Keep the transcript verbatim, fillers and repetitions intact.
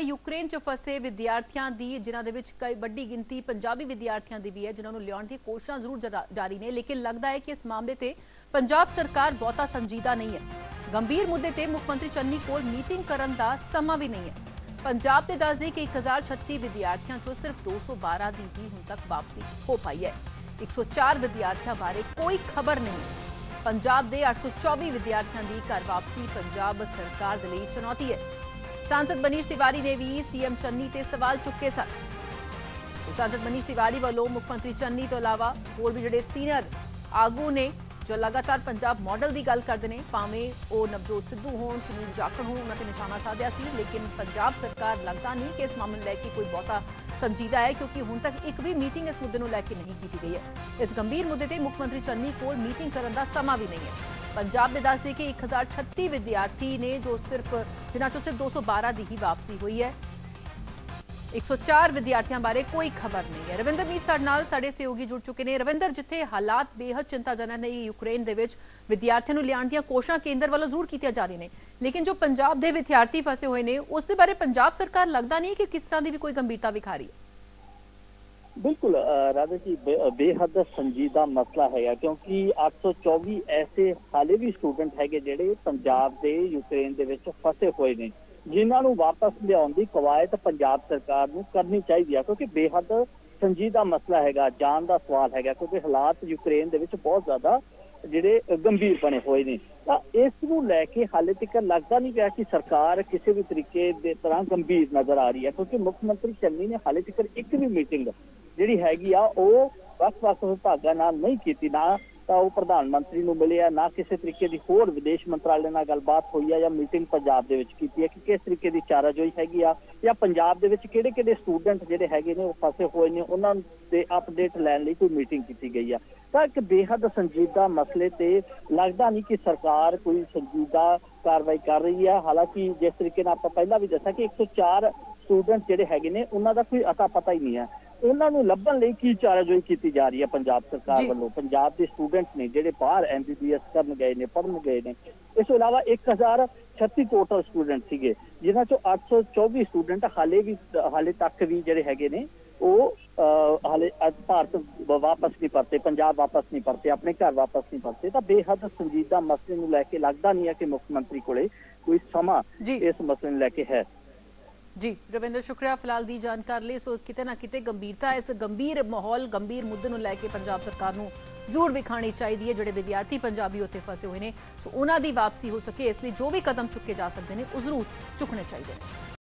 Ukraine च फसे विद्यार्थियों की जिन्हां दे विच कई वड्डी गिनती पंजाबी विद्यार्थियों की भी है जिन्होंने लियाउण दी कोशिशां जरूर जरा- जारी ने, लेकिन लगता है कि इस मामले ते पंजाब सरकार बहुता संजीदा नहीं है। गंभीर मुद्दे ते मुख्यमंत्री चन्नी कोल मीटिंग करन दा समा भी नहीं है। पंजाब ने दस दे कि एक हजार छत्ती विद्यार्थियों चो सिर्फ दो सौ बारह की ही हुण तक वापसी हो पाई है। एक सौ चार विद्यार्थियों बारे कोई खबर नहीं। पंजाब के अठ सौ चौबी विद्यार्थियों की घर वापसी पंजाब सरकार के लिए चुनौती है। सांसद मनीष तिवारी ने भी सीएम चन्नी ते सवाल चुके सन। सांसद मनीष तिवारी वालों मुख्यमंत्री चन्नी तो अलावा होर भी जिहड़े सीनियर आगू ने जो लगातार पंजाब मॉडल की गल करते हैं, भावें वो नवजोत सिद्धू होण, सुनील जाखड़ होण, उन्होंने निशाना साधिया सी, लेकिन पंजाब सरकार लगता नहीं कि इस मामले लैके कोई बहुता संजीदा है, क्योंकि हुण तक एक भी मीटिंग इस मुद्दे नूं लैके नहीं की गई है। इस गंभीर मुद्दे ते मुख्यमंत्री चन्नी कोल मीटिंग करने का समा भी नहीं है। पंजाब ने दस दे कि एक हजार छत्ती विद्यार्थी ने जो सिर्फ जिन्हां चों सिर्फ दो सौ बारह की ही वापसी हुई है। एक सौ चार विद्यार्थियों बारे कोई खबर नहीं है। रविंदर मीत साडे नाल साडे सहयोगी जुड़ चुके हैं। रविंदर, जिथे हालात बेहद चिंताजनक ने यूक्रेन दे विच विद्यार्थियों नूं लियाउण दीआं कोशिशां केंद्र वालों जरूर कीतियां जा रही ने, लेकिन जो पंजाब दे विद्यार्थी फसे हुए ने उस दे बारे पंजाब सरकार लगता नहीं कि किस तरह की भी कोई गंभीरता विखा रही है। बिल्कुल राधा जी, बे, बेहद संजीदा मसला है, क्योंकि आठ सौ चौबी ऐसे हाले भी स्टूडेंट है जिहड़े पंजाब के यूक्रेन दे विच फसे हुए ने, जिन्होंने वापस लियाउण दी कवायद पंजाब सरकार नूं करनी चाहिए, क्योंकि बेहद संजीदा मसला है, जान का सवाल है, क्योंकि हालात यूक्रेन दे विच बहुत ज्यादा जिहड़े गंभीर बने हुए ने। तां इस नूं लैके हाले तक लगता नहीं पिया कि सरकार किसी भी तरीके दे तरह गंभीर नजर आ रही है, क्योंकि मुख्यमंत्री चन्नी ने हाले तक एक भी मीटिंग जिहड़ी हैगी आ ओह वख-वख विभागां नाल नहीं कीती, ना तां ओह प्रधानमंत्री नूं मिले आ, ना किसी तरीके की होर विदेश मंत्रालय नाल गलबात हुई है, या मीटिंग पंजाब दे विच कीती है कि किस तरीके की चाराजोई हैगी आ, या पंजाब दे विच किहड़े-किहड़े स्टूडेंट जिहड़े हैगे ने ओह फसे हुए ने उन्हां दे अपडेट लैण लई कोई मीटिंग कीती गई है। तां एक बेहद संजीदा मसले ते लगदा नहीं कि सरकार कोई संजीदा कार्रवाई कर रही है। हालांकि जिस तरीके नाल आपां पहलां भी दस्सिया कि एक सौ चार स्टूडेंट जिहड़े हैगे ने उन्हां दा कोई अता पता ही नहीं है, उन्होंने लभन लई की चाराजोई की जा रही है पंजाब सरकार वालों। पंजाब के स्टूडेंट ने जिहड़े बाहर एम बी बी एस करन गए ने, पढ़न गए ने, इस तो इलावा एक हजार छत्ती टोटल स्टूडेंट सीगे, जिन्हां चों अठ सौ चौबी स्टूडेंट हाले भी हाले तक भी जिहड़े हैगे ने वो हाले भारत वापस नहीं परते, पंजाब वापस नहीं परते, अपने घर वापस नहीं परते। तो बेहद संजीदा मसले नूं लैके लगता नहीं है कि मुख्यमंत्री कोले कोई समा इस मसले नूं लैके है। जी रविंदर, शुक्रिया फिलहाल दी जानकारी लिए। सो किते ना किते गंभीरता इस गंभीर माहौल गंभीर मुद्दे नूं लैके पंजाब सरकार नूं जरूर विखाणी चाहिए। जिहड़े विद्यार्थी पंजाबी उत्थे फसे हुए ने सो उन्हां दी वापसी हो सके, इसलिए जो भी कदम चुके जा सकते हैं वो जरूर चुकने चाहिए।